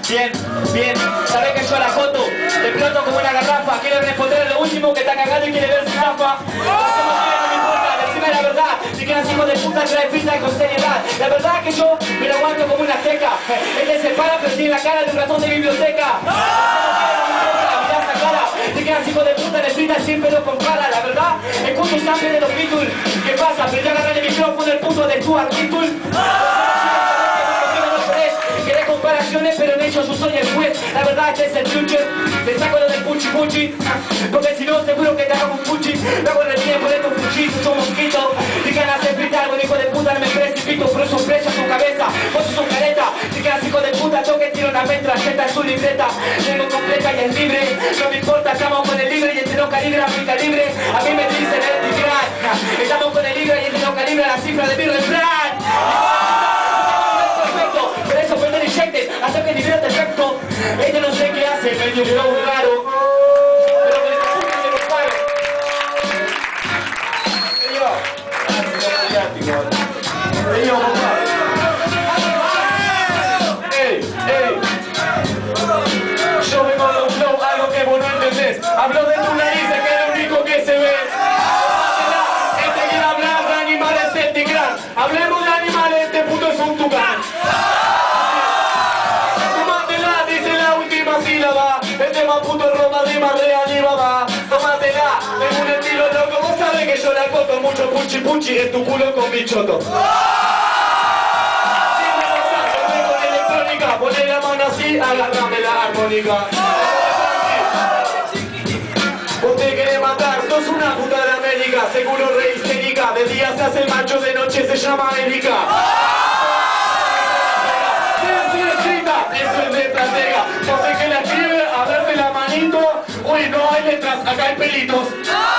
Bien, bien. Sabés que yo la foto te exploto como una garrafa. Quiere responder a lo último que está cagando y quiere ver si zafa. No me importa, decime la verdad. Si quedas hijo de puta, trae pinta y con seriedad. La verdad es que yo me lo aguanto como una azteca. Él te separa, pero tiene la cara de un ratón de biblioteca. Te quedas hijo de puta, le fritas siempre lo compara. La verdad, escucho sangre de los Beatles. ¿Qué pasa? Aprendí a agarrar el micrófono, el puto de Stuart Little. Querés comparaciones, pero en ellos yo soy el juez. La verdad, este es el future. Te saco lo del puchi puchi, porque si no, seguro que te hago un puchi. Luego recién por estos puchis, sos un mosquito. Si ganas de fritar, algo hijo de puta, no me precipito. Pero eso preso tu cabeza, vos sos un careta. Si quedas hijo de puta, toque tiro una metralleta en su libreta. Tengo completa y es libre. No me importa, estamos con el libre y el no calibra mi calibre. A mí me dicen el tigran. Estamos con el libre y el no calibra la cifra de mi refrán. Por eso prende el inyecte, hasta que libera efecto. Este no sé qué hace, medio flow raro. Pero que le escuchen de los paros. Yo vengo de un flow, algo que vos no entendés. Hablo de tu nariz, que es lo único que se ve. Este quiere hablar de animales del tigran. Hablemos de animales, este puto es un tucán. El tema puto Roma de madre Alibaba. Tómatela, tengo un estilo loco. Vos sabés que yo la coto mucho puchi puchi en tu culo con bichoto. Con electrónica, poné la mano así, agárrame la armónica. Vos te querés matar, sos una puta de América. Seguro re histérica, de día se hace el macho, de noche se llama Erika. Eso es letra negra, no sé qué la escribe, a verte la manito. Uy, no hay letras, acá hay pelitos.